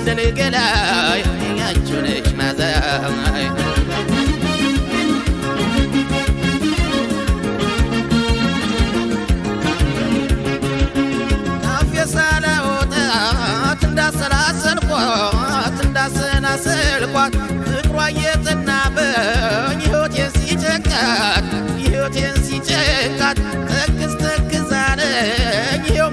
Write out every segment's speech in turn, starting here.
ሰንደል ገላይ ያንቺው ነሽ ማዛይ እንዳሰናሰልኳት ፍቅሯ የጠናበኝ ሕይወቴን ሲጨካት ተክዝ ተክዛለኝ ይኸው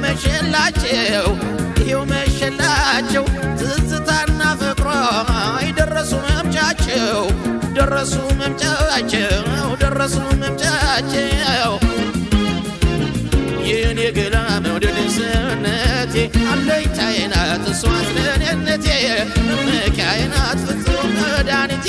መሸላቸው ትዝታና ፍቅሯ ደረሱ መምጫቸው የኔ ገላ መውደድ ሰውነቴ አለኝታዬ ናት እሷ ስለኔነቴ መመኪያዬ ናት ፍጹም መድኃኒቴ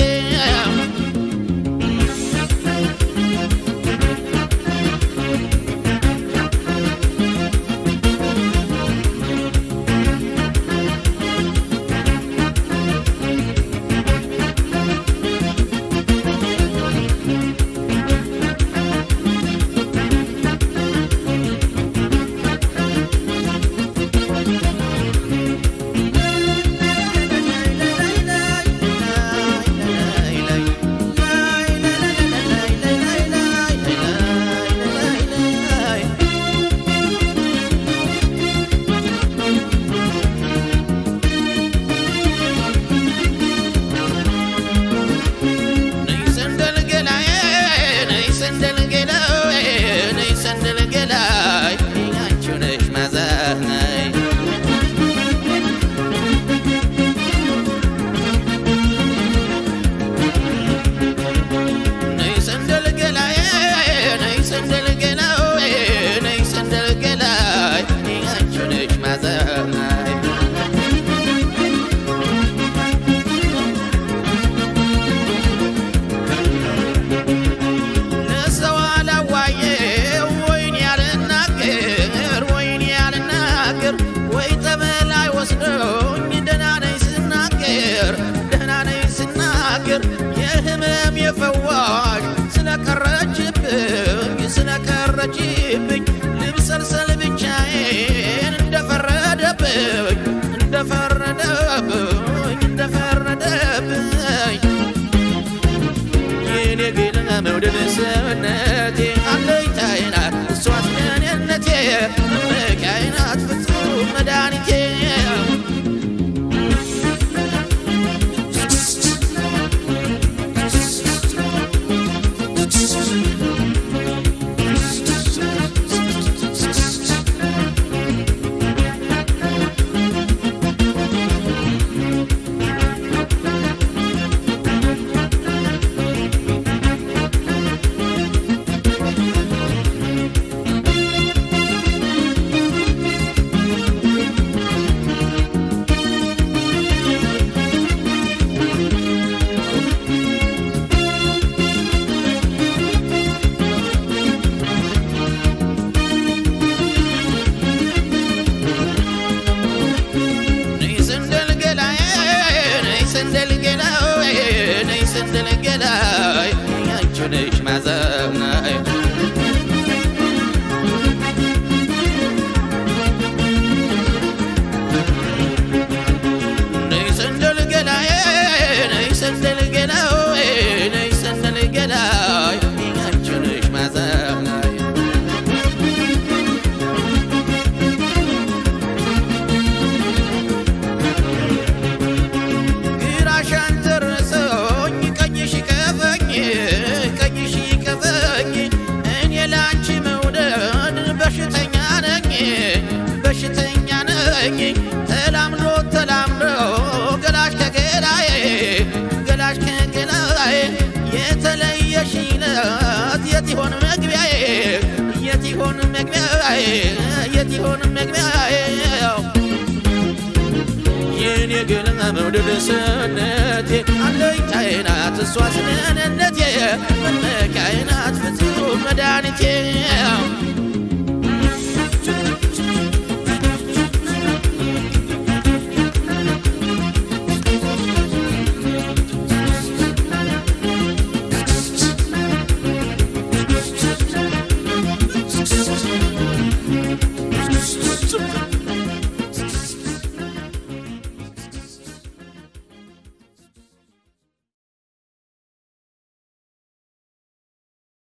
የህመም የፈዋሽ ስለቀረችብኝ ልብሰልሰል ብቻዬን እንደፈረደብኝ የኔ ገላ መውደድ ሰውነቴ አለኝታዬ ናት እሷ ስለኔነቴ መመኪያዬ ናት ፍጹም መድኃኒቴ ሰንደል ገላይ ያንቺው ነሽ ማዛይ ሰንደል ገላይ ያንቺው ነሽ ማዛይ ግራሻን ተረሰኝ ቀኝሽ ከፈኝ እኔ ላንቺ መውደድ በሽተኛ ነኝ ተላምዶ ገላሽ ከገላዬ የተለየሽ ለት የት ይሆን መግቢያዬ የኔ ገላ መውደድ ሰውነቴ አለኝታዬ ናት እሷ ስለኔነቴ መመኪያዬ ናት ፍጹም መድኃኒቴ